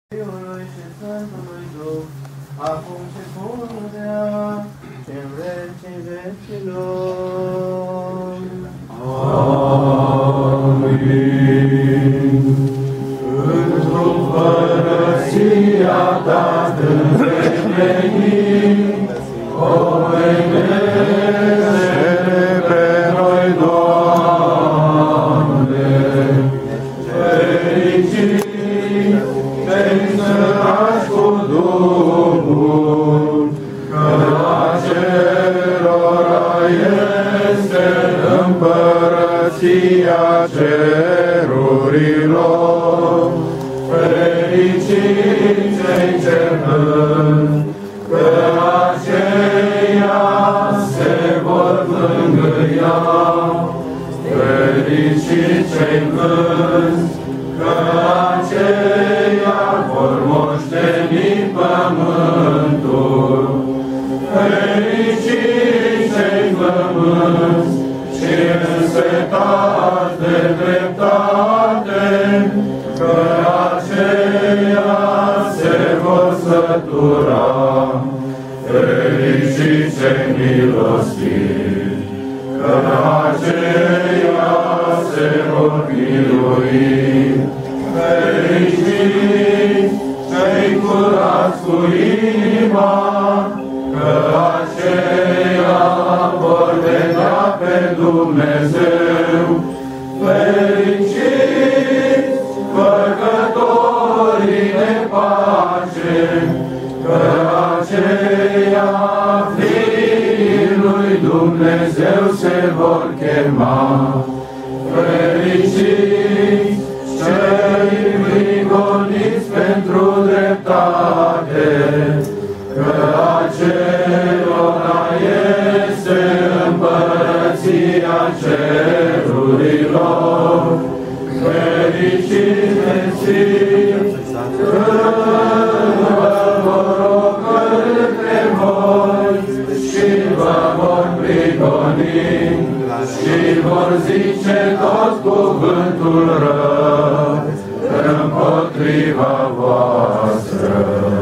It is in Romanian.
Fiului și Sfântului Duh, acum și pururea, și în vecii vecilor. Amin. Într-o părăția ta când vei veni, o venește pe noi, Doamne, fericit cei săraci cu Duhul, că acelora este împărăția cerurilor. Fericiți cei ce plâng, că aceia se vor mângâia. Fericiți cei plângi, că aceia vor moșteni pământul. Fericiți cei flămânzi și însetați de dreptate, că aceia se vor sătura. Fericiți cei milostivi, că aceia se vor milui. Fericiți cei curați cu inima, că aceia vor vedea pe Dumnezeu. Fericiți făcătorii de pace, că aceia fiii lui Dumnezeu se vor chema. Fericiți cei prigoniți pentru dreptate, că acelora este împărăția cerurilor. Fericiți nețiți, când vă vor ocărî pe voi și vă vor prigoni și vor zice tot cuvântul rău împotriva voastră.